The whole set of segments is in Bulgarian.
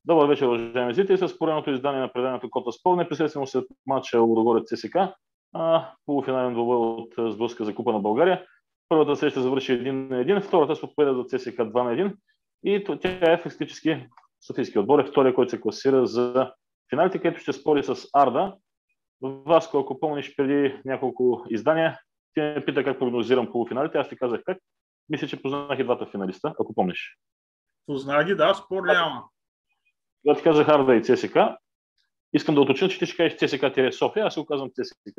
Добър вечер, уважаеми зрители. С поредното издание на преданието Кота Спор, непосредствено след матча Лудогорец ЦСК, полуфинален двобой от сблъска за Купа на България. Първата среща завърши 1-1, втората с победа за ЦСК 2-1 и тя е фактически софийски отбор, е втория, който се класира за финалите, където ще спори с Арда. Васко, ако помниш преди няколко издания, ти ме пита как прогнозирам полуфиналите, аз ти казах как. Мисля, че познах и двата финалиста, ако помниш. Познах ги, да, спор няма. Когато ти казах Арда и ЦСК, искам да уточня, че ти ще кажеш ЦСК-София, аз се оказвам ЦСК.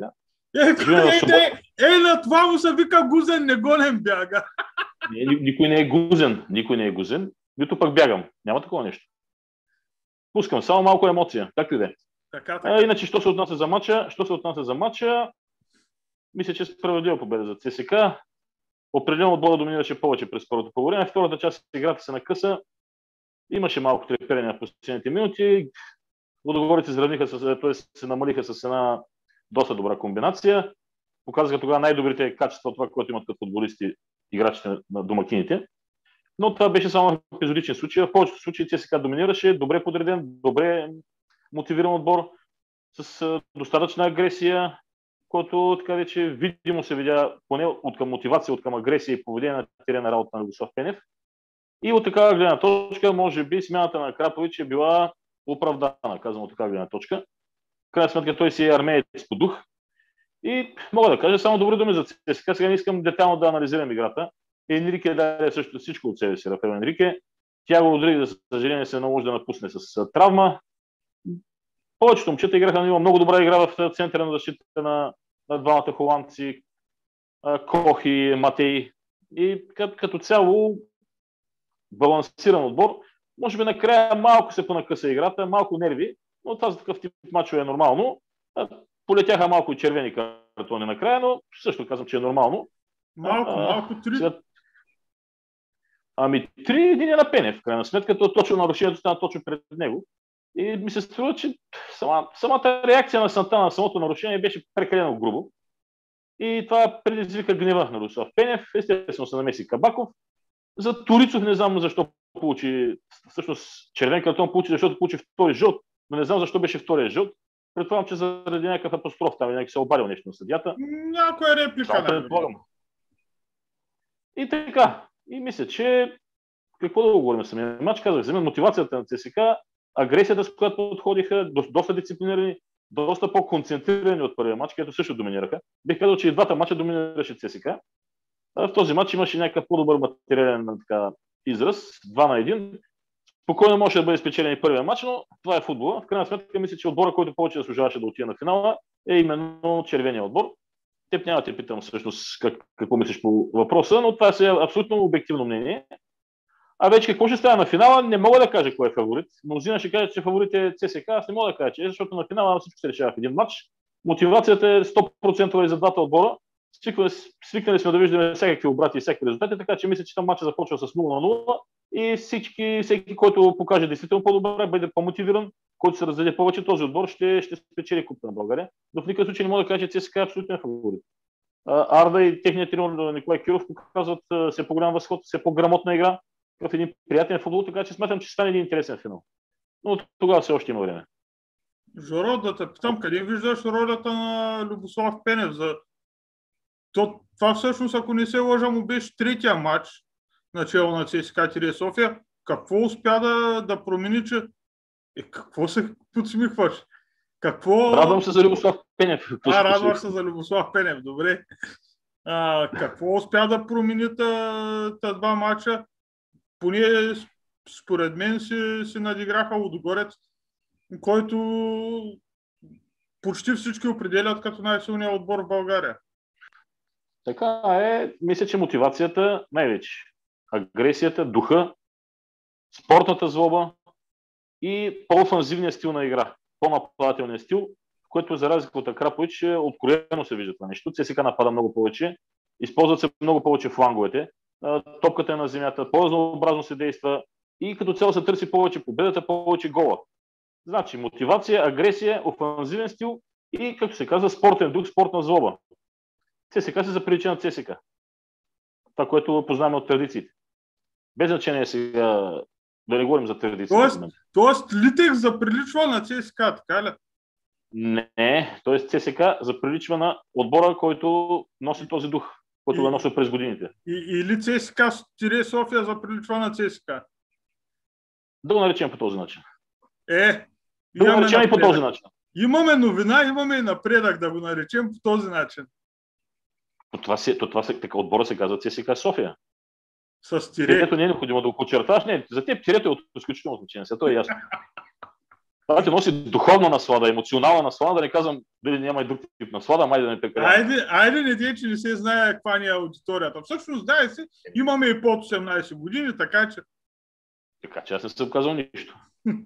На това му се вика гузен, не гонен бяга. Никой не е гузен, нито пък бягам. Няма такова нещо. Пускам само малко емоция, както и да е. Иначе, що се отнася за матча, мисля, че справедлива победа за ЦСК. Определено отбора доминираше повече през първото полувреме. Втората част играта се накъса. Имаше малко треперение в последните минути. Лудогорец се намалиха с една доста добра комбинация. Показаха тогава най-добрите качества от това, което имат като футболисти играчите на домакините. Но това беше само епизодичен случай. В повечето случаи ЦСКА доминираше, добре подреден, добре мотивиран отбор, с достатъчна агресия, който така вече видимо се видя поне от към мотивация, от към агресия и поведение на терена работа на Любослав Пенев. И от такава гледна точка, може би, смяната на Крапович е била оправдана, казвам от такава гледна точка. В крайна сметка той си е армеец по дух. И мога да кажа само добри думи за ЦСКА. Сега не искам детайлно да анализирам играта. Енрике даде също всичко от себе си, Рафаел Енрике. Тяго Родригес, за съжаление, се наложи да напусне с травма. Повечето момчета играха на ниво много добра игра в центъра на защита на двамата холандци, Кох и Матей. И като цяло балансиран отбор. Може би накрая малко се понакъса играта, малко нерви, но това за такъв тип мачове е нормално. Полетяха малко и червени картони накрая, но също казвам, че е нормално. Малко три. Ами 3-1 е на Пенев, в крайна сметка, точно нарушението стана точно пред него. И ми се струва, че самата реакция на Сантана на самото нарушение беше прекалено грубо. И това предизвика гнева на Любослав Пенев. Естествено се намеси Кабаков. За Торицов не знам защо получи, всъщност червен картон получи, защото получи втори жълт, но не знам защо беше втория жълт. Предполагам, че заради някакъв апостроф там, някак се обадил нещо на съдията. Някоя реплика. И така. И мисля, че какво да го говорим самия матч, казах, за мен мотивацията на ЦСКА, агресията, с която подходиха, доста дисциплинирани, доста по-концентрирани от първия матч, където също доминираха. Бих казал, че и двата матча доминираше ЦСКА. В този матч имаше някакъв по-добър материален израз, 2-1. Спокойно може да бъде спечелен и първия матч, но това е футбола. В крайна сметка мисля, че отбора, който повече заслужаваше да отиде на финала, е именно червения отбор. Теб няма да те питам всъщност какво мислиш по въпроса, но това е абсолютно обективно мнение. А вече какво ще става на финала, не мога да кажа кой е фаворит. Мнозина ще кажат, че фаворит е ЦСКА, аз не мога да кажа, че защото на финала всичко се решава в един матч. Мотивацията е 100% и за двата отбора. Свикнали сме да виждаме всякакви обрати и всякакви резултати, така че мисля, че там матчът започва с 0-0 и всеки, който покаже действително по-добре, бъде по-мотивиран, който се раздаде повече, този отбор ще спечели Купата на България. Но в никакъв случай не мога да кажа, че ЦСКА е абсолютен фаворит. Арда и техният тренер Николай Киров показват все по-голям възход, все по-грамотна игра в един приятен футбол, така че смятам, че стане един интересен финал. Но тогава все още има време. Жоро, да те питам, къде виждаш ролята на Любослав Пенев? Това всъщност, ако не се лъжа, му беше третия матч начало на ЦСКА София. Какво успя да промени, че... какво се подсмихваш? Радвам се за Любослав Пенев. Радваш се за Любослав Пенев, добре. Какво успя да промени тези два матча? Поне според мен се надиграха Лудогорец, който почти всички определят като най-силният отбор в България. Така е, мисля, че мотивацията най-вече. Агресията, духа, спортната злоба и по-офанзивния стил на игра. По-нападателния стил, в който за разлика от Акрапович откровено се вижда това нещо. ЦСКА напада много повече, използват се много повече фланговете, топката е на земята, по-разнообразно се действа и като цяло се търси повече победата, повече гола. Значи мотивация, агресия, офанзивен стил и, както се казва, спортен дух, спортна злоба. ЦСКА се заприлича на ЦСКА. Това, което познаваме от традициите. Без значение сега Да не говорим за традиции. Тоест Литек заприличва на ЦСКА, така ли? Не, т.е. ЦСКА заприличва на отбора, който носи този дух, който го носи през годините. Или ЦСКА София заприличва на ЦСКА? Да го наречем по този начин. Да го наречем и по този начин. Имаме новина, имаме и напредък, да го наречем по този начин. Отбора се казва ЦСКА София. С тире. Тирето не е необходимо да го подчерташ. Не, за теб тирето е от изключително значение. Това е ясно. Това ти носи духовна наслада, емоционална наслада, да не казвам дали няма и друг тип наслада, май да не прекалявам. Айде не дей, че не се знае каква ни е аудиторията. Всъщност, знае се, имаме и под 18 години, така че... Така че аз не съм казал нищо.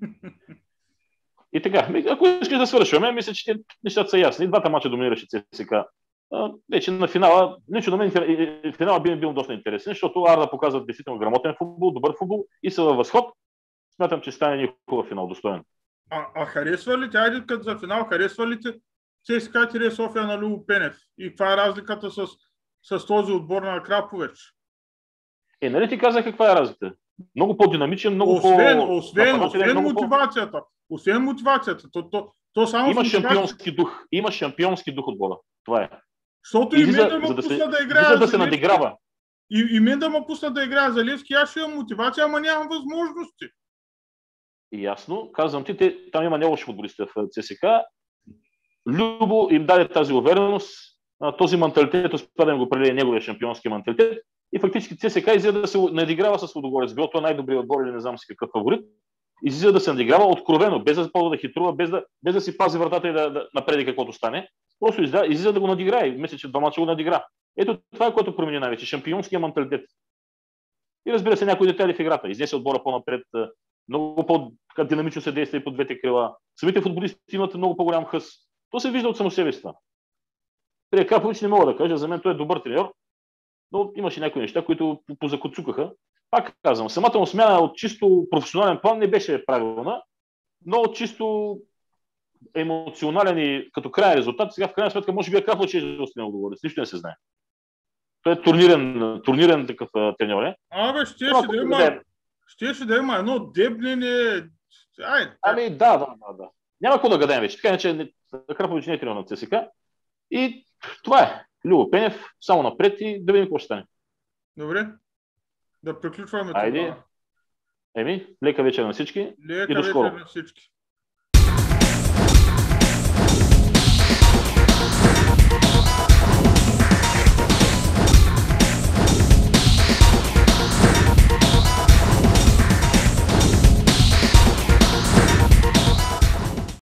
И така, ако искаш да свършваме, мисля, че нещата са ясни. Двата мача доминираше ЦСКА. Вече на финала, лично на мен финала би бил доста интересен, защото Арда показват действително грамотен футбол, добър футбол и са във възход. Смятам, че стане един хубав финал, достоен. Харесва ли тя, като за финал, харесва ли ЦСКА София на Любо Пенев? И каква е разликата с този отбор на Краповеч? Нали ти казах каква е разликата? Много по-динамичен, много освен мотивацията. Освен мотивацията. То само има шампионски дух отбора. Това е. Защото и мен да ме пусна да играя да се надиграва. И мен да ме пусна да играя за Левски, аз ще имам мотивация, ама нямам възможности. Ясно. Казвам ти, там има не лоши футболисти в ЦСКА. Любо им даде тази увереност, този менталитет, успя да им го прелее неговия шампионски менталитет. И фактически ЦСКА излиза да се надиграва с Лудогорец. Било това най-добрият отбор или не знам си какъв фаворит. Излиза да се надиграва откровено, без да ползва да хитрува, без да си пази вратата и да напреди каквото стане. Просто излиза да го надиграе. Мисля, че два мача го надигра. Ето това е, което промени най-вече. Шампионския менталитет. И разбира се, някои детайли в играта. Изнесе отбора по-напред, много по-динамично се действа и по двете крила. Самите футболисти имат много по-голям хъс. То се вижда от само себе си. При Крапович не мога да кажа, за мен той е добър треньор, но имаше някои неща, които позакоцукаха. Пак казвам, самата му смяна от чисто професионален план не беше правилна, но от чисто емоционален и като крайен резултат, сега в крайна сметка може би Крапович ще остане Лудогорец. Нищо не се знае. Той е турнирен такъв треньор. Щеше да има едно деблене. Да. Няма какво да гадаем вече. Така че Крапович не е треньор на ЦСКА. И това е. Любо Пенев, само напред и да видим какво ще стане. Добре. Да приключваме това. Лека вечер на всички. Лека вечер на всички.